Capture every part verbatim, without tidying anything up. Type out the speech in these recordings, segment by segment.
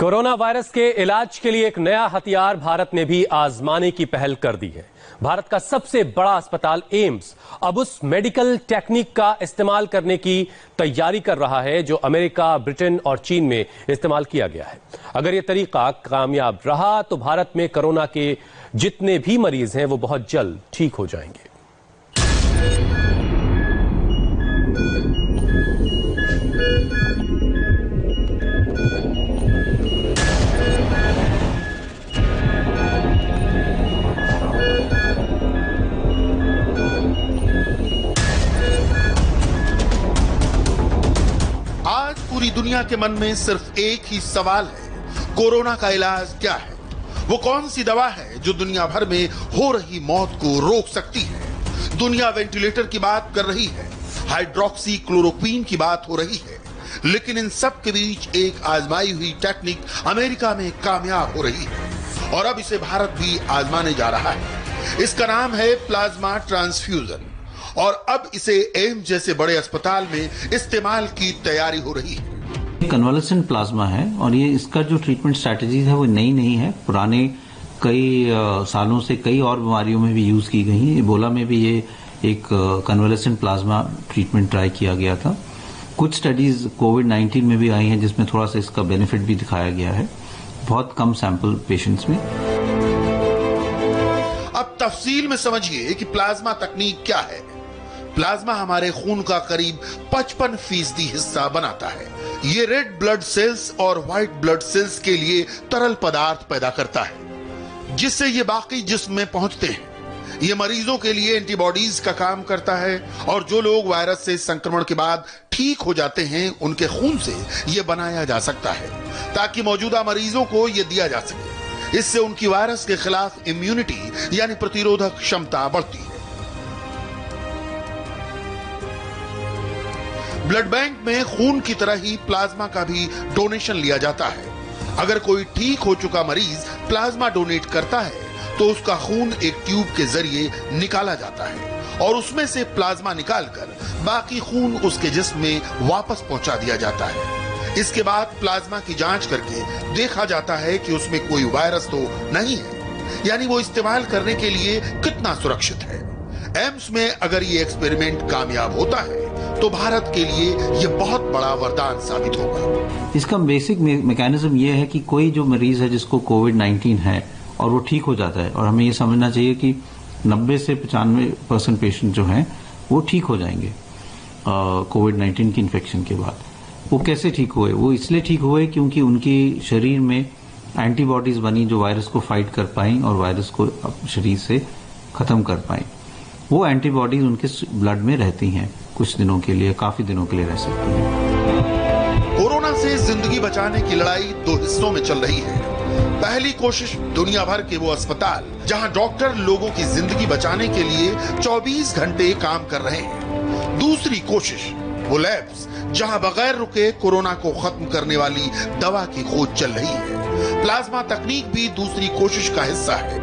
Corona virus के इलाज के लिए एक नया हथियार भारत ने भी आजमाने की पहल कर दी है। भारत का सबसे बड़ा अस्पताल एम्स अब उस मेडिकल टेक्निक का इस्तेमाल करने की तैयारी कर रहा है जो अमेरिका, ब्रिटेन और चीन में इस्तेमाल किया गया है। अगर यह तरीका कामयाब रहा तो भारत में कोरोना के जितने भी मरीज हैं वो बहुत जल्द ठीक हो जाएंगे। आज पूरी दुनिया के मन में सिर्फ एक ही सवाल है, कोरोना का इलाज क्या है? वो कौन सी दवा है जो दुनिया भर में हो रही मौत को रोक सकती है? दुनिया वेंटिलेटर की बात कर रही है, हाइड्रोक्सी क्लोरोक्वीन की बात हो रही है, लेकिन इन सब के बीच एक आजमाई हुई टेक्निक अमेरिका में कामयाब हो रही है और अब इसे भारत भी आजमाने जा रहा है। इसका नाम है प्लाज्मा ट्रांसफ्यूजन और अब इसे एम्स जैसे बड़े अस्पताल में इस्तेमाल की तैयारी हो रही है। कन्वालेसेंट प्लाज्मा है और ये इसका जो ट्रीटमेंट स्ट्रैटेजीज है वो नई नहीं है, पुराने कई सालों से कई और बीमारियों में भी यूज की गई है। इबोला में भी ये एक कन्वालेसेंट प्लाज्मा ट्रीटमेंट ट्राई किया गया था। कुछ स्टडीज कोविड नाइन्टीन में भी आई हैं जिसमें थोड़ा सा इसका बेनिफिट भी दिखाया गया है, बहुत कम सैंपल पेशेंट्स में। अब तफसील में समझिए कि प्लाज्मा तकनीक क्या है। प्लाज्मा हमारे खून का करीब पचपन फीसदी हिस्सा बनाता है। ये रेड ब्लड सेल्स और व्हाइट ब्लड सेल्स के लिए तरल पदार्थ पैदा करता है जिससे ये बाकी जिस्म में पहुंचते हैं। ये मरीजों के लिए एंटीबॉडीज का काम करता है और जो लोग वायरस से संक्रमण के बाद ठीक हो जाते हैं उनके खून से ये बनाया जा सकता है ताकि मौजूदा मरीजों को ये दिया जा सके। इससे उनकी वायरस के खिलाफ इम्यूनिटी यानी प्रतिरोधक क्षमता बढ़ती है। ब्लड बैंक में खून की तरह ही प्लाज्मा का भी डोनेशन लिया जाता है। अगर कोई ठीक हो चुका मरीज प्लाज्मा डोनेट करता है तो उसका खून एक ट्यूब के जरिए निकाला जाता है और उसमें से प्लाज्मा निकालकर बाकी खून उसके जिस्म में वापस पहुंचा दिया जाता है। इसके बाद प्लाज्मा की जांच करके देखा जाता है कि उसमें कोई वायरस तो नहीं है, यानी वो इस्तेमाल करने के लिए कितना सुरक्षित है। एम्स में अगर ये एक्सपेरिमेंट कामयाब होता है तो भारत के लिए ये बहुत बड़ा वरदान साबित होगा। इसका बेसिक मैकेनिज्म ये है कि कोई जो मरीज है जिसको कोविड नाइन्टीन है और वो ठीक हो जाता है, और हमें ये समझना चाहिए कि नब्बे से पचानवे परसेंट पेशेंट जो हैं वो ठीक हो जाएंगे कोविड नाइन्टीन की इन्फेक्शन के बाद। वो कैसे ठीक हुए? वो इसलिए ठीक हुए क्योंकि उनकी शरीर में एंटीबॉडीज बनी जो वायरस को फाइट कर पाई और वायरस को शरीर से खत्म कर पाई। वो एंटीबॉडीज उनके ब्लड में रहती हैं कुछ दिनों के लिए, काफी दिनों के लिए रह सकती हैं। कोरोना से जिंदगी बचाने की लड़ाई दो हिस्सों में चल रही है। पहली कोशिश दुनिया भर के वो अस्पताल जहां डॉक्टर लोगों की जिंदगी बचाने के लिए चौबीस घंटे काम कर रहे हैं। दूसरी कोशिश वो लैब्स जहां बगैर रुके कोरोना को खत्म करने वाली दवा की खोज चल रही है। प्लाज्मा तकनीक भी दूसरी कोशिश का हिस्सा है।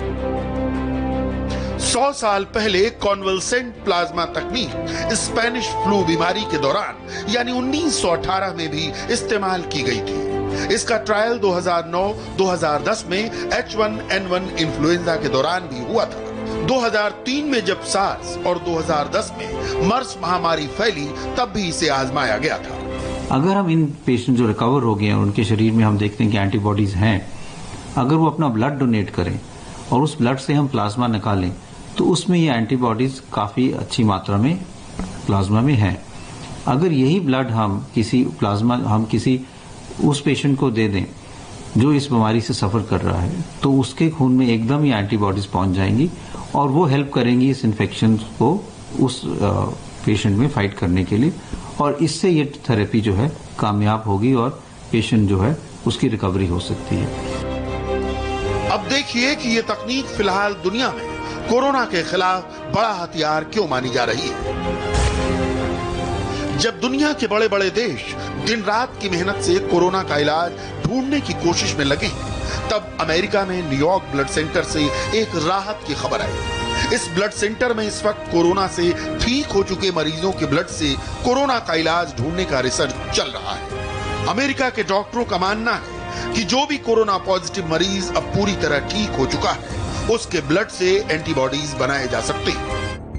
सौ साल पहले कॉन्वलसेंट प्लाज्मा तकनीक स्पेनिश फ्लू बीमारी के दौरान यानी उन्नीस सौ अठारह में भी इस्तेमाल की गई थी। इसका ट्रायल दो हज़ार नौ दो हज़ार दस में H one N one influenza के दौरान भी हुआ था। दो हज़ार तीन में जब सार्स और दो हज़ार दस में मर्स महामारी फैली तब भी इसे आजमाया गया था। अगर हम इन पेशेंट जो रिकवर हो गए हैं उनके शरीर में हम देखते हैं कि एंटीबॉडीज हैं, अगर वो अपना ब्लड डोनेट करें और उस ब्लड से हम प्लाज्मा निकालें तो उसमें ये एंटीबॉडीज काफी अच्छी मात्रा में प्लाज्मा में है। अगर यही ब्लड हम किसी प्लाज्मा हम किसी उस पेशेंट को दे दें जो इस बीमारी से सफर कर रहा है तो उसके खून में एकदम ही एंटीबॉडीज पहुंच जाएंगी और वो हेल्प करेंगी इस इन्फेक्शन को उस पेशेंट में फाइट करने के लिए, और इससे ये थेरेपी जो है कामयाब होगी और पेशेंट जो है उसकी रिकवरी हो सकती है। अब देखिए कि ये तकनीक फिलहाल दुनिया में कोरोना के खिलाफ बड़ा हथियार क्यों मानी जा रही है। जब दुनिया के बड़े बड़े देश दिन रात की मेहनत से कोरोना का इलाज ढूंढने की कोशिश में लगे हैं, तब अमेरिका में न्यूयॉर्क ब्लड सेंटर से एक राहत की खबर आई। इस ब्लड सेंटर में इस वक्त कोरोना से ठीक हो चुके मरीजों के ब्लड से कोरोना का इलाज ढूंढने का रिसर्च चल रहा है। अमेरिका के डॉक्टरों का मानना है है कि जो भी कोरोना पॉजिटिव मरीज अब पूरी तरह ठीक हो चुका है, उसके ब्लड से एंटीबॉडीज बनाए जा सकते हैं।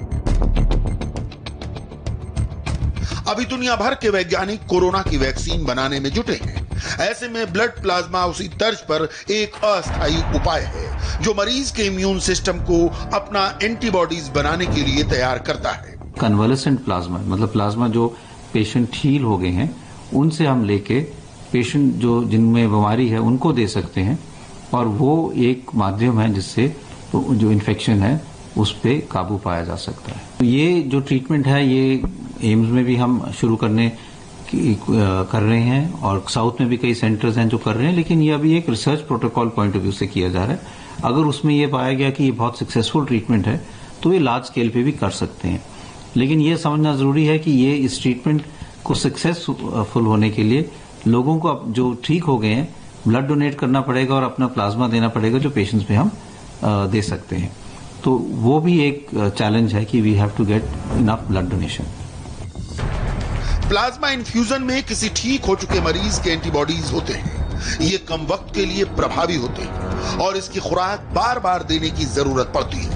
अभी दुनिया भर के वैज्ञानिक कोरोना की वैक्सीन बनाने में जुटे हैं। ऐसे में ब्लड प्लाज्मा उसी तर्ज पर एक अस्थायी उपाय है जो मरीज के इम्यून सिस्टम को अपना एंटीबॉडीज बनाने के लिए तैयार करता है। कन्वालेसेंट प्लाज्मा मतलब प्लाज्मा जो पेशेंट हील हो गए हैं उनसे हम लेके पेशेंट जो जिनमें बीमारी है उनको दे सकते हैं, और वो एक माध्यम है जिससे तो जो इन्फेक्शन है उस पे काबू पाया जा सकता है। तो ये जो ट्रीटमेंट है ये एम्स में भी हम शुरू करने की, कर रहे हैं, और साउथ में भी कई सेंटर्स हैं जो कर रहे हैं, लेकिन ये अभी एक research protocol point of view से किया जा रहा है। अगर उसमें ये पाया गया कि ये बहुत सक्सेसफुल ट्रीटमेंट है तो ये लार्ज स्केल पे भी कर सकते हैं। लेकिन ये समझना जरूरी है कि ये इस ट्रीटमेंट को सक्सेसफुल होने के लिए लोगों को जो ठीक हो गए हैं ब्लड डोनेट करना पड़ेगा और अपना प्लाज्मा देना पड़ेगा जो पेशेंट्स पे हम दे सकते हैं। तो वो भी एक चैलेंज है कि we have to get enough blood donation. Plasma infusion में किसी ठीक हो चुके मरीज के एंटीबॉडीज होते हैं। ये कम वक्त के लिए प्रभावी होते हैं और इसकी खुराक बार बार देने की जरूरत पड़ती है।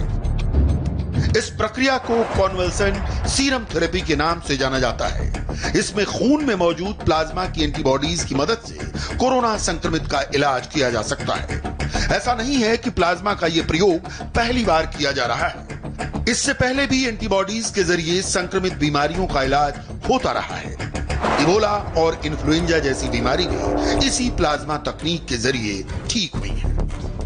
इस प्रक्रिया को कॉन्वलसेंट सीरम थेरेपी के नाम से जाना जाता है। इसमें खून में मौजूद प्लाज्मा की एंटीबॉडीज की मदद से कोरोना संक्रमित का इलाज किया जा सकता है। ऐसा नहीं है कि प्लाज्मा का यह प्रयोग पहली बार किया जा रहा है। इससे पहले भी एंटीबॉडीज के जरिए संक्रमित बीमारियों का इलाज होता रहा है। इबोला और इन्फ्लुएंजा जैसी बीमारी भी इसी प्लाज्मा तकनीक के जरिए ठीक हुई है।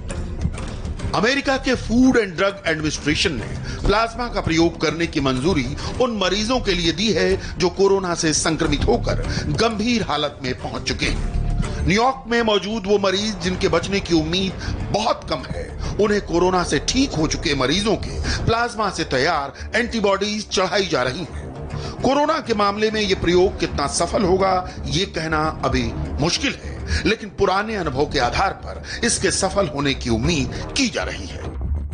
अमेरिका के फूड एंड ड्रग एडमिनिस्ट्रेशन ने प्लाज्मा का प्रयोग करने की मंजूरी उन मरीजों के लिए दी है जो कोरोना से संक्रमित होकर गंभीर हालत में पहुंच चुके हैं। न्यूयॉर्क में मौजूद वो मरीज जिनके बचने की उम्मीद बहुत कम है, उन्हें कोरोना से ठीक हो चुके मरीजों के प्लाज्मा से तैयार एंटीबॉडीज चढ़ाई जा रही हैं। कोरोना के मामले में यह प्रयोग कितना सफल होगा ये कहना अभी मुश्किल है, लेकिन पुराने अनुभव के आधार पर इसके सफल होने की उम्मीद की जा रही है।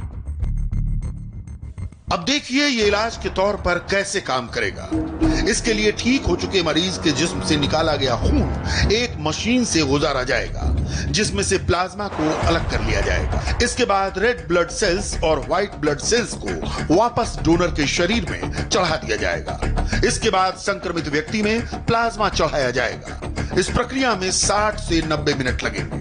अब देखिए ये इलाज के तौर पर कैसे काम करेगा। इसके लिए ठीक हो चुके मरीज के जिस्म से निकाला गया खून एक मशीन से गुजारा जाएगा जिसमें से प्लाज्मा को अलग कर लिया जाएगा। इसके बाद रेड ब्लड सेल्स और व्हाइट ब्लड सेल्स को वापस डोनर के शरीर में चढ़ा दिया जाएगा। इसके बाद संक्रमित व्यक्ति में प्लाज्मा चढ़ाया जाएगा। इस प्रक्रिया में साठ से नब्बे मिनट लगेंगे।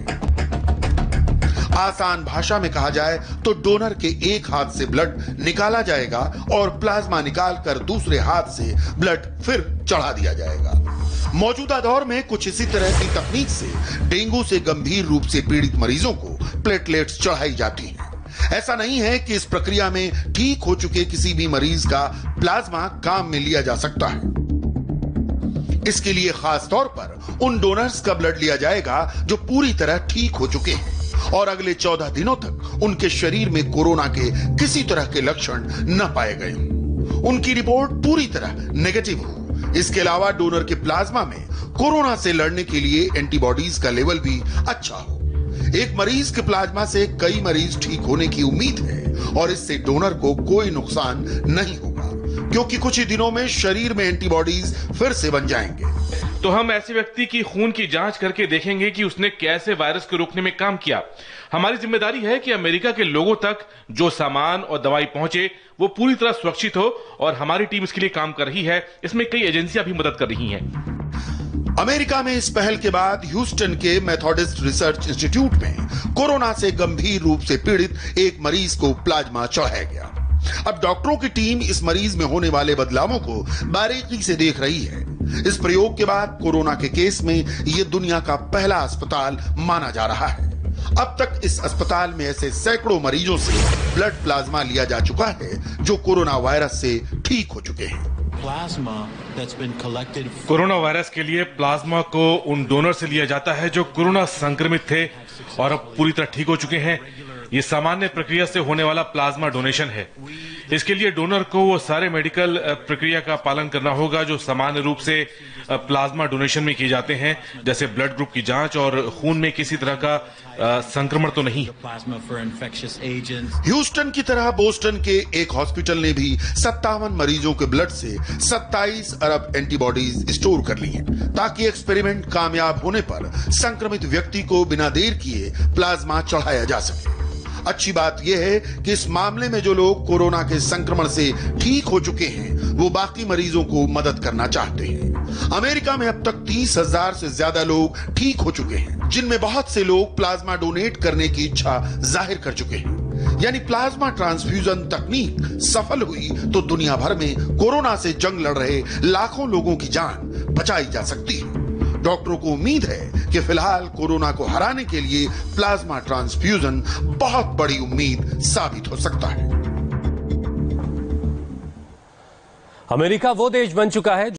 आसान भाषा में कहा जाए तो डोनर के एक हाथ से ब्लड निकाला जाएगा और प्लाज्मा निकालकर दूसरे हाथ से ब्लड फिर चढ़ा दिया जाएगा। मौजूदा दौर में कुछ इसी तरह की तकनीक से डेंगू से गंभीर रूप से पीड़ित मरीजों को प्लेटलेट्स चढ़ाई जाती हैं। ऐसा नहीं है कि इस प्रक्रिया में ठीक हो चुके किसी भी मरीज का प्लाज्मा काम में लिया जा सकता है। इसके लिए खास तौर पर उन डोनर्स का ब्लड लिया जाएगा जो पूरी तरह ठीक हो चुके हैं और अगले चौदह दिनों तक उनके शरीर में कोरोना के किसी तरह के लक्षण न पाए गए। उनकी रिपोर्ट पूरी तरह नेगेटिव हो। इसके अलावा डोनर के प्लाज्मा में कोरोना से लड़ने के लिए एंटीबॉडीज का लेवल भी अच्छा हो। एक मरीज के प्लाज्मा से कई मरीज ठीक होने की उम्मीद है और इससे डोनर को कोई नुकसान नहीं होगा क्योंकि कुछ ही दिनों में शरीर में एंटीबॉडीज फिर से बन जाएंगे। तो हम ऐसे व्यक्ति की खून की जांच करके देखेंगे कि उसने कैसे वायरस को रोकने में काम किया। हमारी जिम्मेदारी है कि अमेरिका के लोगों तक जो सामान और दवाई पहुंचे वो पूरी तरह सुरक्षित हो और हमारी टीम इसके लिए काम कर रही है। इसमें कई एजेंसियां भी मदद कर रही हैं। अमेरिका में इस पहल के बाद ह्यूस्टन के मेथोडिस्ट रिसर्च इंस्टीट्यूट में कोरोना से गंभीर रूप से पीड़ित एक मरीज को प्लाज्मा चढ़ाया गया। अब डॉक्टरों की टीम इस मरीज में होने वाले बदलावों को बारीकी से देख रही है। इस प्रयोग के बाद कोरोना के केस में यह दुनिया का पहला अस्पताल माना जा रहा है। अब तक इस अस्पताल में ऐसे सैकड़ों मरीजों से ब्लड प्लाज्मा लिया जा चुका है जो कोरोना वायरस से ठीक हो चुके हैं। कोरोना वायरस के लिए प्लाज्मा को उन डोनर से लिया जाता है जो कोरोना संक्रमित थे और अब पूरी तरह ठीक हो चुके हैं। ये सामान्य प्रक्रिया से होने वाला प्लाज्मा डोनेशन है। इसके लिए डोनर को वो सारे मेडिकल प्रक्रिया का पालन करना होगा जो सामान्य रूप से प्लाज्मा डोनेशन में किए जाते हैं, जैसे ब्लड ग्रुप की जांच और खून में किसी तरह का संक्रमण तो नहीं। ह्यूस्टन की तरह बोस्टन के एक हॉस्पिटल ने भी सत्तावन मरीजों के ब्लड से सत्ताईस अरब एंटीबॉडीज स्टोर कर ली हैं, ताकि एक्सपेरिमेंट कामयाब होने पर संक्रमित व्यक्ति को बिना देर किए प्लाज्मा चढ़ाया जा सके। अच्छी बात यह है कि इस मामले में जो लोग कोरोना के संक्रमण से ठीक हो चुके हैं वो बाकी मरीजों को मदद करना चाहते हैं। अमेरिका में अब तक तीस हजार से ज्यादा लोग ठीक हो चुके हैं, जिनमें बहुत से लोग प्लाज्मा डोनेट करने की इच्छा जाहिर कर चुके हैं। यानी प्लाज्मा ट्रांसफ्यूजन तकनीक सफल हुई तो दुनिया भर में कोरोना से जंग लड़ रहे लाखों लोगों की जान बचाई जा सकती है। डॉक्टरों को उम्मीद है कि फिलहाल कोरोना को हराने के लिए प्लाज्मा ट्रांसफ्यूजन बहुत बड़ी उम्मीद साबित हो सकता है। अमेरिका वो देश बन चुका है